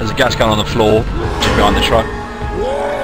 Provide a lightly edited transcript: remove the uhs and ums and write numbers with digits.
There's a gas gun on the floor, just behind the truck.